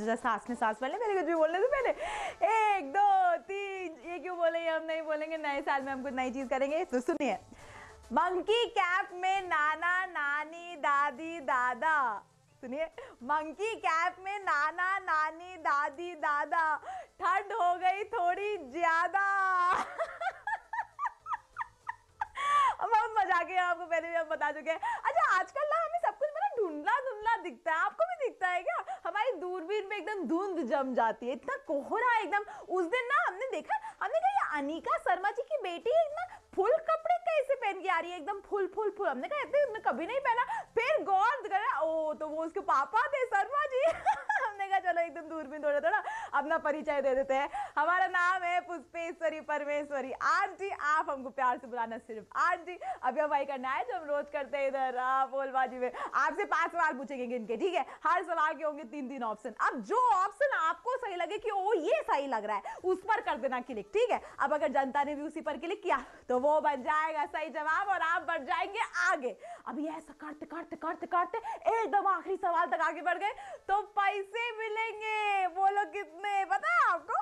सोचा सांस में सांस पहले मेरे को जो बोलने से पहले 1 2 3 ये क्यों बोलेंगे, हम नहीं बोलेंगे, नए साल में हम कुछ नई चीज करेंगे। तो सुनिए, मंकी कैप में नाना नानी दादी दादा। सुनिए, मंकी कैप में नाना नानी दादी दादा, ठंड हो गई थोड़ी ज्यादा। बहुत मजाक है, आपको पहले भी हम बता चुके हैं। अच्छा, आजकल ना हमें सब कुछ बड़ा धुंधला धुंधला दिखता है, आपको भी दिखता है क्या? हमारी दूरबीन में एकदम धुंध जम जाती है, इतना कोहरा एकदम। उस दिन ना हमने देखा, हमने कहा ये अनिका शर्मा जी की बेटी है, इतना फुल कपड़े कैसे पहन के आ रही है, एकदम फुल फुल फुल। हमने कहा इतने कभी नहीं पहना, फिर गौर करा ओ तो वो उसके पापा थे शर्मा जी। हमने कहा चलो एकदम दूरबीन थोड़ा थोड़ा अपना परिचय दे देते हैं। हमारा नाम है पुष्पेश्वरी परमेश्वरी आंटी, आप हमको प्यार से बुलाना सिर्फ आंटी। अभी हम वही करना है जो हम रोज करते हैं इधर पोलबाजी में। आपसे 5 सवाल पूछेंगे गिनके, ठीक है? हर सवाल के होंगे 3 ऑप्शन। अब जो ऑप्शन आपको सही लगे कि ओ ये सही लग रहा है, उस पर कर देना क्लिक, ठीक है? अब अगर जनता ने भी उसी पर क्लिक किया तो वो बन जाएगा सही जवाब और आप बढ़ जाएंगे आगे। अभी ऐसा करते करते करते करते एकदम आखिरी सवाल तक आगे बढ़ गए तो पैसे मिलेंगे। बोलो कितने पता है आपको?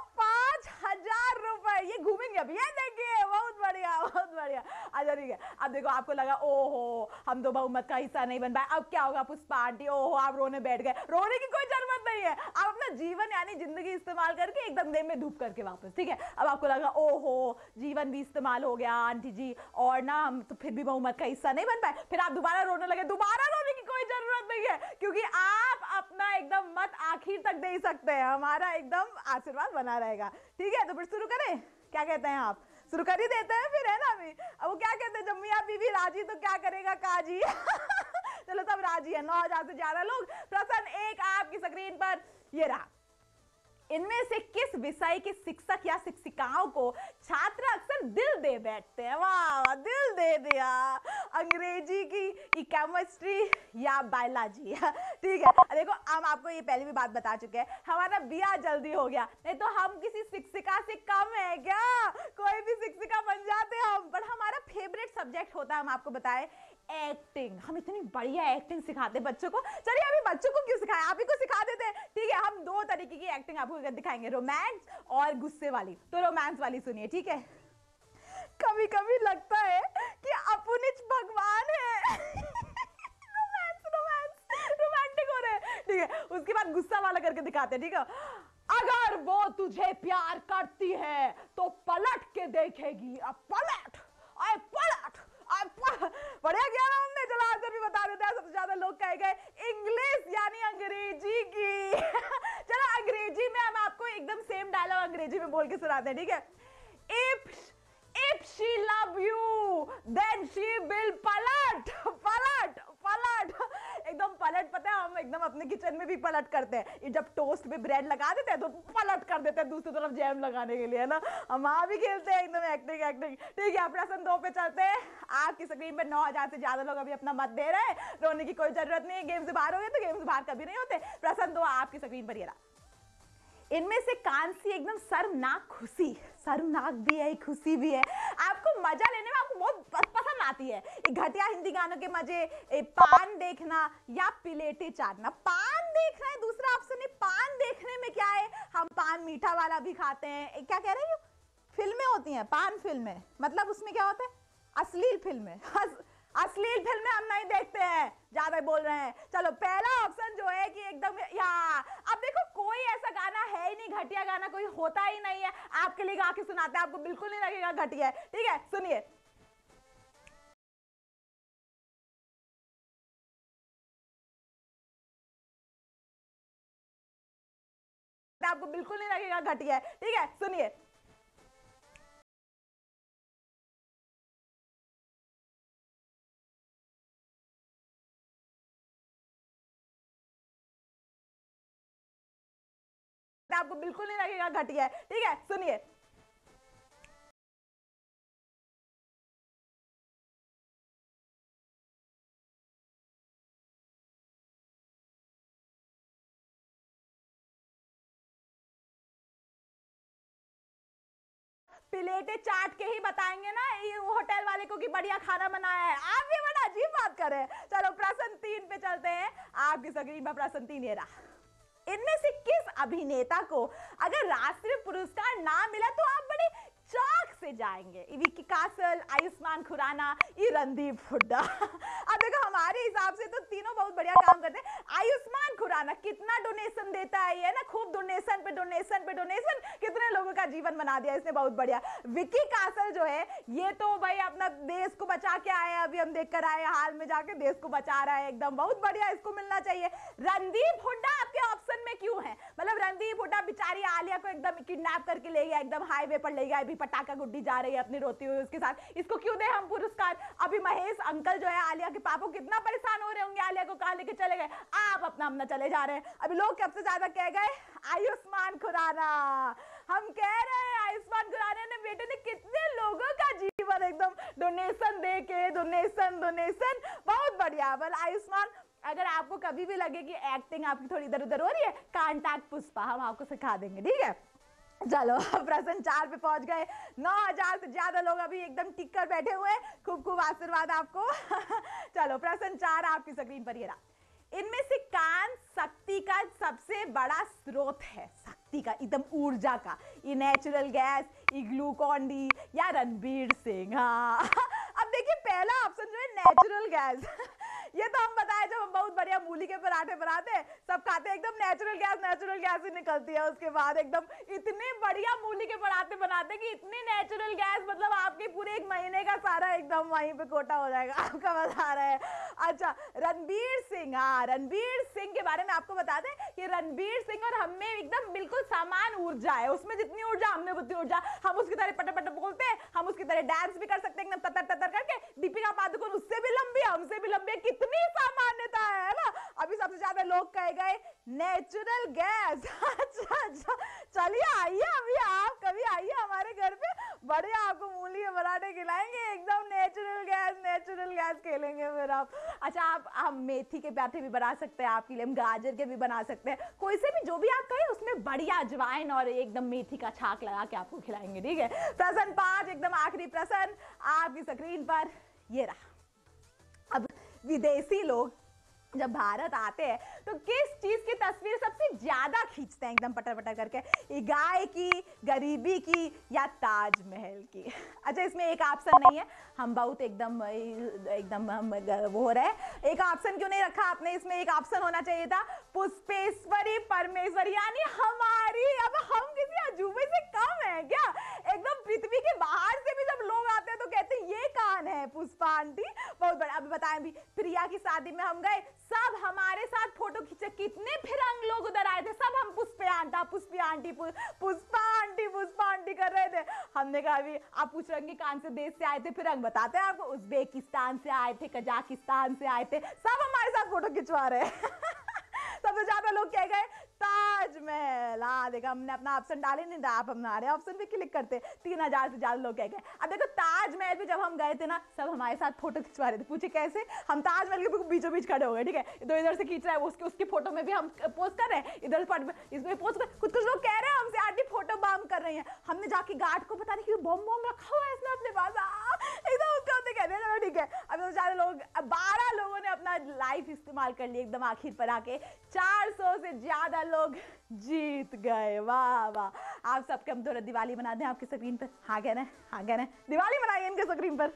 5000 रुपए। ये घूमेंगे अभी, ये देखिए, बहुत बढ़िया बहुत बढ़िया। अच्छा ठीक है, अब देखो आपको लगा ओहो हम तो बहुमत का हिस्सा नहीं बन पाए, अब क्या होगा पुष्पा आंटी? ओहो आप रोने बैठ गए। रोने की कोई जरूरत नहीं है, आप अपना जीवन यानी जिंदगी इस्तेमाल करके एकदम देर में धूप करके वापस, ठीक है? अब आपको लगा ओहो जीवन भी इस्तेमाल हो गया आंटी जी, और ना हम तो फिर भी बहुमत का हिस्सा नहीं बन पाए, फिर आप दोबारा रोने लगे। दोबारा रोने की कोई जरूरत नहीं है, क्योंकि आप अपना एकदम मत आखिर तक दे ही सकते हैं, हमारा एकदम आशीर्वाद बना रहेगा, ठीक है? तो फिर शुरू करें, क्या कहते हैं आप? शुरू कर ही देते हैं फिर, है ना? अभी अब वो क्या कहते हैं, जब मियां बीवी राजी तो क्या करेगा काजी। चलो सब राजी है, 9000 से ज्यादा लोग। प्रश्न 1 आपकी स्क्रीन पर ये रहा, इनमें से किस विषय के शिक्षक या शिक्षिकाओं को छात्र अक्सर दिल दे बैठते हैं? वाह, दिल दे दिया। अंग्रेजी की केमिस्ट्री या बायोलॉजी? ठीक है, देखो हम आपको ये पहले भी बात बता चुके हैं, हमारा ब्याह जल्दी हो गया, नहीं तो हम किसी शिक्षिका से कम है क्या? कोई भी शिक्षिका बन जाते हम। पर हमारा फेवरेट सब्जेक्ट होता है, हम आपको बताएं, एक्टिंग। हम इतनी बढ़िया एक्टिंग सिखाते बच्चों को। चलिए अभी बच्चों को क्यों सिखाएं, आप ही को सिखा देते हैं, ठीक है? हम 2 तरीके की एक्टिंग आपको दिखाएंगे, रोमांस और गुस्से वाली। तो रोमांस वाली सुनिए, ठीक है? कभी कभी लगता है कि अपुनिच भगवान है। रोमांस रोमांस रोमांटिक हो रहे हैं, ठीक है? उसके बाद गुस्सा वाला करके दिखाते हैं, ठीक है? अगर वो तुझे प्यार करती है तो पलट के देखेगी। अब पलट, अरे पलट, बढ़िया किया ना हमने। चलो आंसर भी बता देते हैं। सबसे ज्यादा लोग कहे गए इंग्लिश यानी अंग्रेजी की। चलो अंग्रेजी में हम आपको एकदम सेम डायलॉग अंग्रेजी में बोल के सुनाते हैं, ठीक है? If she love you, then she will पलट पलट पलट, एकदम पलट। पता है हम एकदम अपने किचन में भी पलट करते हैं, जब टोस्ट पे ब्रेड लगा देते हैं तो पलट कर देते हैं दूसरी तरफ जैम लगाने के लिए, है ना? हम वहां भी खेलते हैं एकदम एक्टिंग एक्टिंग, ठीक है? प्रश्न 2 पे चलते हैं। आपकी स्क्रीन पे 9000 से ज्यादा लोग अभी अपना मत दे रहे हैं, रोने की कोई जरूरत नहीं है। गेम से बाहर हो गए तो गेम से बाहर कभी नहीं होते। प्रश्न 2 आपकी स्क्रीन पर ये रहा, इनमें से कौन सी एकदम शर्मनाक खुशी, शर्मनाक भी है खुशी भी है, आपको मजा लेने में आपको बहुत पसंद आती है? घटिया हिंदी गानों के मजे, पान देखना या प्लेटें चाटना? पान देखना है दूसरा ऑप्शन है। पान देखने में क्या है, हम पान मीठा वाला भी खाते हैं। क्या कह रहे हैं? फिल्में होती हैं पान फिल्में, मतलब उसमें क्या होता है? अश्लील फिल्में। अश्लील फिल्में हम नहीं देखते हैं, ज्यादा बोल रहे हैं। चलो पहला ऑप्शन जो है कि एकदम या, अब देखो कोई ऐसा गाना है ही नहीं, घटिया गाना कोई होता ही नहीं है। आपके लिए गा के सुनाते हैं, आपको बिल्कुल नहीं लगेगा घटिया है, ठीक है? सुनिए, आपको बिल्कुल नहीं लगेगा घटिया है, ठीक है? सुनिए, आपको बिल्कुल नहीं लगेगा घटिया है, ठीक है? सुनिए, प्लेटें चाट के ही बताएंगे ना ये होटल वाले को कि बढ़िया खाना बनाया है। आप भी बड़ा अजीब बात कर रहे हैं। चलो प्रश्न 3 पे चलते हैं। आपकी स्क्रीन पर प्रश्न 3 ये रहा, इनमें से किस अभिनेता को अगर राष्ट्रीय पुरस्कार ना मिला तो आप बड़े चौक से जाएंगे? विक्की कौशल, आयुष्मान खुराना, ये रणदीप हुड्डा। अब देखो हमारे हिसाब से तो तीनों बहुत बढ़िया काम करते हैं। आयुष्मान खुराना कितना डोनेशन देता है ये ना, खूब डोनेशन पे डोनेशन पे डोनेशन, कितने लोगों का जीवन बना दिया इसने, बहुत बढ़िया। विक्की कौशल जो है ये तो भाई अपना देश को बचा के आए हैं, अभी हम देख कर आए हाल में जाके देश को बचा रहा है, एकदम बहुत बढ़िया, इसको मिलना चाहिए। रणदीप हुड्डा आपके ऑप्शन में क्यों है? मतलब रणदीप हुड्डा बेचारी आलिया को एकदम किडनैप करके ले गया, एकदम हाईवे पर ले गया, अभी पटाखा गुड्डी जा रही है अपनी रोती हुई उसके साथ, इसको क्यों दे हम पुरस्कार? अभी महेश अंकल जो है आलिया के पापा कितना परेशान हो रहे होंगे, आलिया को कहां लेके चले गए, आप अपना अपना चले जा रहे हैं। अभी लोग सबसे ज्यादा कह गए आयुष्मान खुराना। हम कह रहे हैं आयुष्मान खुराना ने बेटे ने कितने लोगों का जीवन एकदम डोनेशन दे के, डोनेशन डोनेशन, बहुत बढ़िया। बल आयुष्मान, अगर आपको कभी भी लगे कि एक्टिंग आपकी थोड़ी इधर उधर हो रही है, कांटेक्ट पुष्पा, हम आपको सिखा देंगे, ठीक है। चलो प्रश्न 4 पे पहुंच गए। 9000 से ज्यादा लोग अभी एकदम टिक कर बैठे हुए हैं, खूब खूब आशीर्वाद आपको। चलो प्रश्न 4 आपकी स्क्रीन पर ये रहा। इनमें से कौन शक्ति का सबसे बड़ा स्रोत है? शक्ति का, एकदम ऊर्जा का, ये नेचुरल गैस, ये ग्लूकॉन डी या रणवीर सिंह? हाँ अब देखिए पहला ऑप्शन जो है नेचुरल गैस, ये तो हम बताए जब हम बहुत बढ़िया मूली के पराठे बनाते हैं, सब खाते हैं, एकदम नेचुरल गैस ही निकलती है उसके बाद, एकदम इतने बढ़िया मूली के पराठे बनाते हैं कि इतनी नेचुरल गैस, मतलब आपके पूरे एक महीने का सारा एकदम वहीं पे कोटा हो जाएगा, आपका बता रहे हैं। अच्छा रणवीर सिंह, हाँ रणवीर सिंह के बारे में आपको बता दें कि रणवीर सिंह और हम में एकदम बिल्कुल समान ऊर्जा है, उसमें जितनी ऊर्जा हमने उतनी ऊर्जा, हम उसकी तरह पट पट बोलते हैं, हम उसकी तरह डांस भी कर सकते हैं एकदम ततर ततर करके। दीपिका पादुकोण उससे भी लंबी है, हमसे भी लंबी है, कितनी सामान्यता है ना। अभी सबसे ज्यादा लोग कहे गए नेचुरल गैस। अच्छा चलिए आइए, अभी आप कभी आइए हमारे घर पे, बड़े आपको मूली के पराठे खिलाएंगे, एकदम नेचुरल गैस खेलेंगे फिर आप। अच्छा आप मेथी के पराठे भी बना सकते हैं, आपके लिए हम गाजर के भी बना सकते हैं, कोई से भी जो भी आप कहें उसमें बढ़िया अजवाइन और एकदम मेथी का छाक लगा के आपको खिलाएंगे, ठीक है। प्रश्न 5 एकदम आखिरी प्रश्न आपकी स्क्रीन पर ये रहा। अब विदेशी लोग जब भारत आते हैं तो किस चीज की तस्वीर सबसे ज्यादा खींचते हैं एकदम पटर पटर करके? ये गाय की, गरीबी की या ताजमहल की? अच्छा इसमें एक ऑप्शन नहीं है, हम बहुत एकदम वो हो रहे हैं, एक ऑप्शन क्यों नहीं रखा आपने? इसमें एक ऑप्शन होना चाहिए था, पुष्पेश्वरी परमेश्वरी, यानी हमारी। अब हम किसी अजूबे से कम है क्या? एकदम पृथ्वी के बाहर से भी जब लोग आते हैं तो कहते हैं ये कौन है? पुष्पा आंटी, बहुत बड़ा। अब बताएं भी, प्रिया की शादी में हम गए, सब हमारे साथ फोटो खींचे, कितने फिरंग लोग उधर आए थे, सब हम पुष्पा आंटी कर रहे थे। हमने कहा अभी आप पूछ रहे हैं कौन से देश से आए थे फिरंग, बताते हैं आपको, उज्बेकिस्तान से आए थे, कजाकिस्तान से आए थे, सब हमारे साथ फोटो खिंचवा रहे हैं। सबसे ज्यादा लोग कह गए ताजमहल। हाँ देखा, हमने अपना ऑप्शन डाले नहीं था, आप हमारे ऑप्शन पे क्लिक करते। 3000 से ज्यादा लोग कह गए। अब देखो ताजमहल पे जब हम गए थे ना, सब हमारे साथ फोटो खिंचवा रहे थे, पूछे कैसे? हम ताजमहल के बीचों बीच खड़े हो गए, ठीक है, इधर से खींच रहा है, उसकी फोटो में भी हम पोस्ट कर रहे हैं, इधर इसमें पोस्ट कर, कुछ लोग कह रहे हैं हमसे आंटी फोटो बम कर रही है। हमने जाके गार्ड को बता दिया कि बम रखा हुआ है इसने अपने पास, एकदम उसका होते कहते हैं, चलो ठीक है। अब तो ज्यादा लोग, 12 लोगों ने अपना लाइफ इस्तेमाल कर लिया एकदम आखिर पर आके, 400 से ज्यादा लोग जीत गए। वाह वाह, आप सबके हम थोड़ा दिवाली बना दें आपकी स्क्रीन पर? हाँ कह रहे हैं, हाँ कह रहे हैं, दिवाली बनाइए इनके स्क्रीन पर।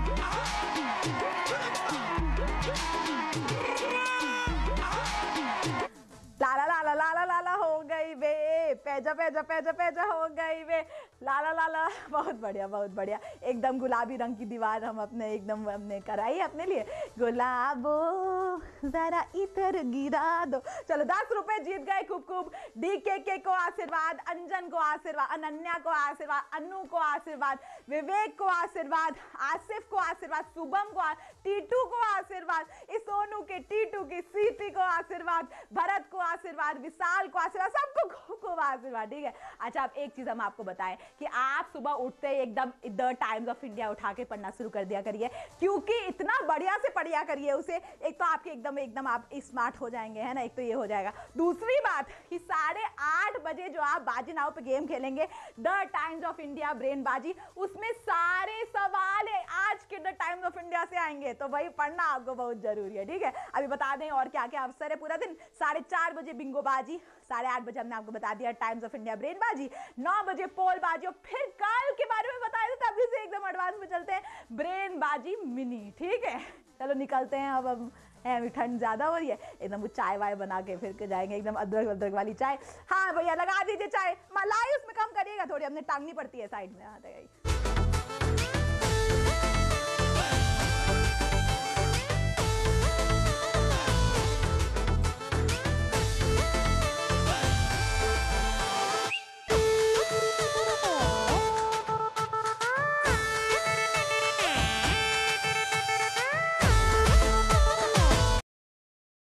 लाला लाला लाला लाला हो गई वे, पैजा पैजा पैजा पैजा हो गई वे, लाला लाला। बहुत बढ़िया, एकदम गुलाबी रंग की दीवार हम अपने एकदम हमने कराई अपने लिए। गुलाबो जरा इधर गिरा दो। चलो 10 रुपए जीत गए, खूब DKK को आशीर्वाद, अंजन को आशीर्वाद, अनन्या को आशीर्वाद, अनु को आशीर्वाद, विवेक को आशीर्वाद, आसिफ को आशीर्वाद, शुभम को, टीटू को आशीर्वाद, इस सोनू के, टीटू की, सीटी को आशीर्वाद, भरत को आशीर्वाद, विशाल को आशीर्वाद, सबको खूब आशीर्वाद, ठीक है। अच्छा अब एक चीज हम आपको बताएं कि आप सुबह उठते ही एकदम द टाइम्स ऑफ इंडिया उठा के पढ़ना शुरू कर दिया करिए, क्योंकि इतना बढ़िया से पढ़िया करिए उसे, एक तो आपके एकदम आप स्मार्ट हो जाएंगे, है ना, एक तो ये हो जाएगा। दूसरी बात कि 8:30 बजे जो आप बाजी नाव पे गेम खेलेंगे, the Times of India brain बाजी, उसमें सारे सवाल है, आज के द टाइम्स ऑफ इंडिया से आएंगे तो वही पढ़ना आपको बहुत जरूरी है, ठीक है। अभी बता दें और क्या क्या अवसर है पूरा दिन। 4:30 बजे बिंगो बाजी, 8:30 बजे हमने आपको बता दिया टाइम्स ऑफ इंडिया ब्रेन बाजी, 9 बजे पोल बाजी, और फिर कल के बारे में बताया था तभी से एकदम एडवांस में चलते हैं, ब्रेन बाजी मिनी, ठीक है। चलो निकलते हैं, अब है अभी ठंड ज्यादा हो रही है, एकदम वो चाय वाय बना के फिर के जाएंगे, एकदम अदरक अदरक वाली चाय। हाँ भैया लगा दीजिए चाय, मलाई उसमें कम करिएगा थोड़ी, हमने टांगनी पड़ती है साइड में। हाँ